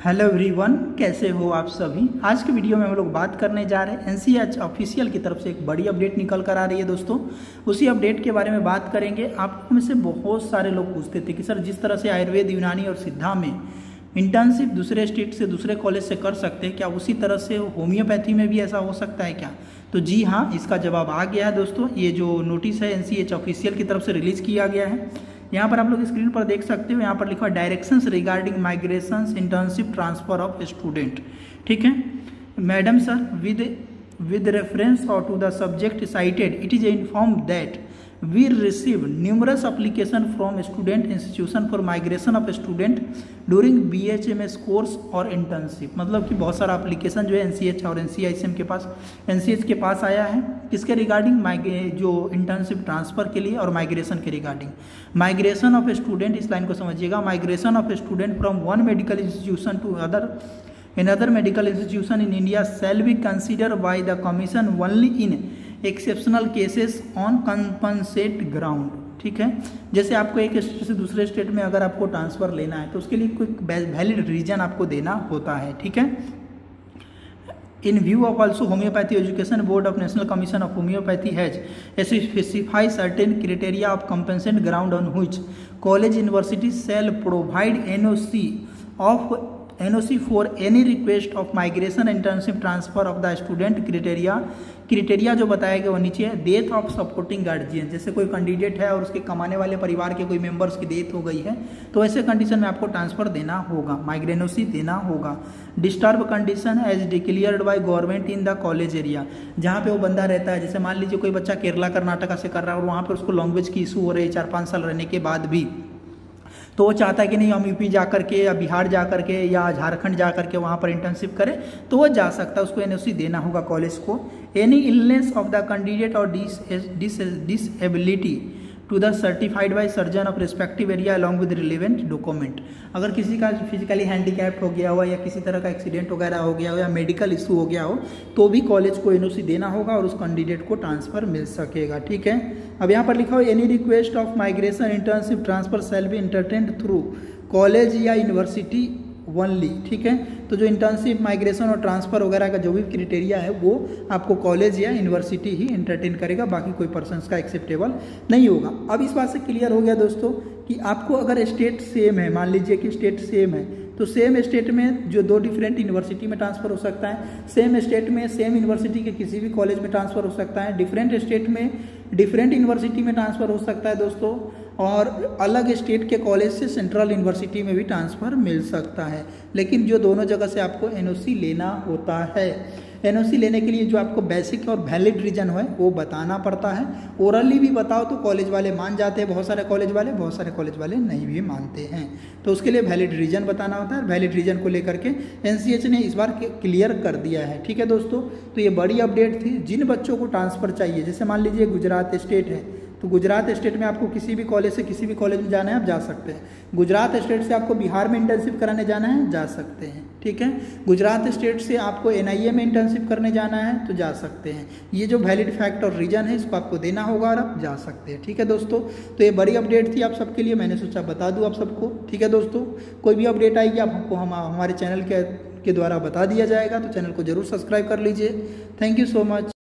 Hello everyone, कैसे हो आप सभी। आज के वीडियो में हम लोग बात करने जा रहे हैं एनसीएच ऑफिशियल की तरफ से एक बड़ी अपडेट निकल कर आ रही है दोस्तों। उसी अपडेट के बारे में बात करेंगे। आप लोगों में से बहुत सारे लोग पूछते थे कि सर जिस तरह से आयुर्वेद, यूनानी और सिद्धा में इंटर्नशिप दूसरे स्टेट से दूसरे कॉलेज से कर सकते हैं, क्या उसी तरह से होम्योपैथी में भी ऐसा हो सकता है क्या? तो जी हाँ, इसका जवाब आ गया है दोस्तों। ये जो नोटिस है एनसीएच ऑफिशियल की तरफ से रिलीज किया गया है। यहाँ पर आप लोग स्क्रीन पर देख सकते हो, यहाँ पर लिखा है directions regarding migrations internship transfer of student. ठीक है मैडम सर, विद रेफरेंस और to the subject cited it is inform that we receive numerous application from student institution for migration of student during BHMS course और internship। मतलब कि बहुत सारा application जो है एनसीएच और एनसीआईसीएम के पास, एनसीएच के पास आया है किसके रिगार्डिंग, जो इंटर्नशिप ट्रांसफर के लिए और माइग्रेशन के रिगार्डिंग। माइग्रेशन ऑफ स्टूडेंट, इस लाइन को समझिएगा, migration of student from one medical institution to another medical institution in India shall be considered by the commission only in exceptional cases on compensate ground। ठीक है, जैसे आपको एक state से दूसरे स्टेट में अगर आपको ट्रांसफर लेना है तो उसके लिए कोई वैलिड रीजन आपको देना होता है। ठीक है, in view of also homeopathy education board of national commission of homeopathy has specified certain criteria of compensate ground on which college university shall provide NOC for any request of migration internship transfer of the student criteria जो बताया गया वो नीचे है। Death of supporting guardian, जैसे कोई candidate है और उसके कमाने वाले परिवार के कोई मेंबर्स की डेथ हो गई है तो ऐसे कंडीशन में आपको ट्रांसफर देना होगा, माइग्रेनोसी देना होगा। Disturb condition as declared by government in the college area, जहाँ पे वो बंदा रहता है। जैसे मान लीजिए कोई बच्चा केरला कर्नाटका से कर रहा है और वहाँ पर उसको लैंग्वेज की इशू हो रही है 4-5 साल रहने के बाद भी, तो वो चाहता है कि नहीं हम यूपी जा करके या बिहार जा करके या झारखंड जा करके वहाँ पर इंटर्नशिप करे, तो वो जा सकता है, उसको एनओसी देना होगा कॉलेज को। Any illness of the candidate or disability to the certified by surgeon of respective area along with relevant document, अगर किसी का फिजिकली हैंडीकैप्ड हो गया हो या किसी तरह का एक्सीडेंट वगैरह हो गया हो या मेडिकल इशू हो गया हो तो भी कॉलेज को एनओसी देना होगा और उस कैंडिडेट को ट्रांसफर मिल सकेगा। ठीक है, अब यहाँ पर लिखा हो any request of migration internship transfer shall be entertained through college या यूनिवर्सिटी ओनली। ठीक है, तो जो इंटर्नशिप, माइग्रेशन और ट्रांसफर वगैरह का जो भी क्राइटेरिया है वो आपको कॉलेज या यूनिवर्सिटी ही एंटरटेन करेगा, बाकी कोई पर्सन का एक्सेप्टेबल नहीं होगा। अब इस बात से क्लियर हो गया दोस्तों कि आपको अगर स्टेट सेम है, मान लीजिए कि स्टेट सेम है, तो सेम स्टेट में जो 2 डिफरेंट यूनिवर्सिटी में ट्रांसफर हो सकता है, सेम स्टेट में सेम यूनिवर्सिटी के किसी भी कॉलेज में ट्रांसफर हो सकता है, डिफरेंट स्टेट में डिफरेंट यूनिवर्सिटी में ट्रांसफर हो सकता है दोस्तों, और अलग स्टेट के कॉलेज से सेंट्रल यूनिवर्सिटी में भी ट्रांसफर मिल सकता है। लेकिन जो दोनों जगह से आपको एनओसी लेना होता है, एनओसी लेने के लिए जो आपको बेसिक और वैलिड रीजन है वो बताना पड़ता है। ओरली भी बताओ तो कॉलेज वाले मान जाते हैं, बहुत सारे कॉलेज वाले नहीं भी मानते हैं, तो उसके लिए वैलिड रीजन बताना होता है। वैलिड रीजन को लेकर के एनसीएच ने इस बार क्लियर कर दिया है। ठीक है दोस्तों, तो ये बड़ी अपडेट थी। जिन बच्चों को ट्रांसफर चाहिए, जैसे मान लीजिए गुजरात स्टेट है तो गुजरात स्टेट में आपको किसी भी कॉलेज से किसी भी कॉलेज में जाना है आप जा सकते हैं। गुजरात स्टेट से आपको बिहार में इंटर्नशिप कराने जाना है जा सकते हैं। ठीक है, गुजरात स्टेट से आपको एनआईए में इंटर्नशिप करने जाना है तो जा सकते हैं। ये जो वैलिड फैक्ट और रीजन है इसको आपको देना होगा और आप जा सकते हैं। ठीक है दोस्तों, तो ये बड़ी अपडेट थी आप सबके लिए, मैंने सोचा बता दूँ आप सबको। ठीक है दोस्तों, कोई भी अपडेट आएगी आपको हमारे चैनल के द्वारा बता दिया जाएगा, तो चैनल को जरूर सब्सक्राइब कर लीजिए। Thank you so much.